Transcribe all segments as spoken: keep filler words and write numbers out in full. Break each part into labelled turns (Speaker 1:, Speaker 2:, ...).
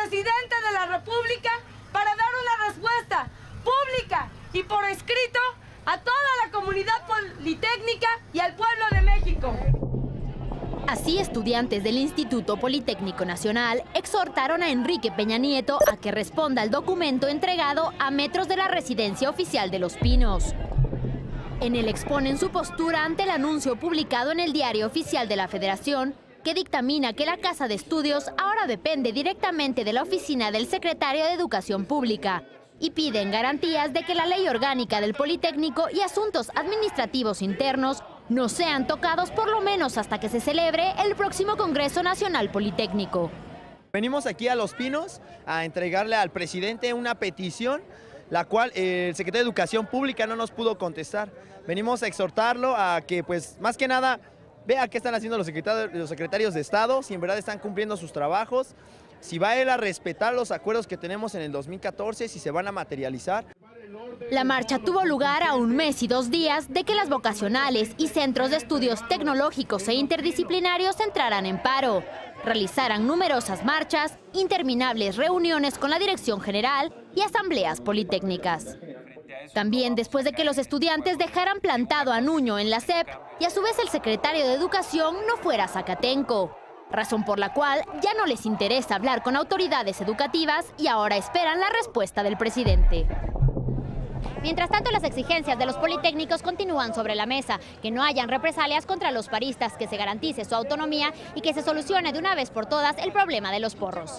Speaker 1: presidente de la República para dar una respuesta pública y por escrito a toda la comunidad politécnica y al pueblo de México.
Speaker 2: Así, estudiantes del Instituto Politécnico Nacional exhortaron a Enrique Peña Nieto a que responda al documento entregado a metros de la residencia oficial de Los Pinos. En él exponen su postura ante el anuncio publicado en el Diario Oficial de la Federación, que dictamina que la Casa de Estudios ahora depende directamente de la oficina del Secretario de Educación Pública, y piden garantías de que la Ley Orgánica del Politécnico y asuntos administrativos internos no sean tocados por lo menos hasta que se celebre el próximo Congreso Nacional Politécnico.
Speaker 3: Venimos aquí a Los Pinos a entregarle al presidente una petición, la cual el secretario de Educación Pública no nos pudo contestar. Venimos a exhortarlo a que, pues, más que nada, vea qué están haciendo los secretarios, los secretarios de Estado, si en verdad están cumpliendo sus trabajos, si va él a respetar los acuerdos que tenemos en el dos mil catorce, si se van a materializar.
Speaker 2: La marcha tuvo lugar a un mes y dos días de que las vocacionales y centros de estudios tecnológicos e interdisciplinarios entraran en paro, realizaran numerosas marchas, interminables reuniones con la dirección general y asambleas politécnicas. También después de que los estudiantes dejaran plantado a Nuño en la S E P y a su vez el secretario de Educación no fuera zacatenco, razón por la cual ya no les interesa hablar con autoridades educativas y ahora esperan la respuesta del presidente. Mientras tanto, las exigencias de los politécnicos continúan sobre la mesa, que no hayan represalias contra los paristas, que se garantice su autonomía y que se solucione de una vez por todas el problema de los porros.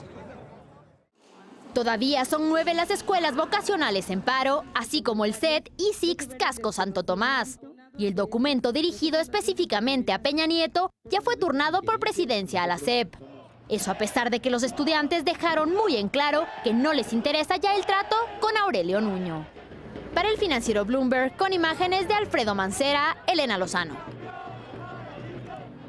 Speaker 2: Todavía son nueve las escuelas vocacionales en paro, así como el C E T y S I C S Casco Santo Tomás. Y el documento dirigido específicamente a Peña Nieto ya fue turnado por presidencia a la S E P. Eso a pesar de que los estudiantes dejaron muy en claro que no les interesa ya el trato con Aurelio Nuño. Para el financiero Bloomberg, con imágenes de Alfredo Mancera, Elena Lozano.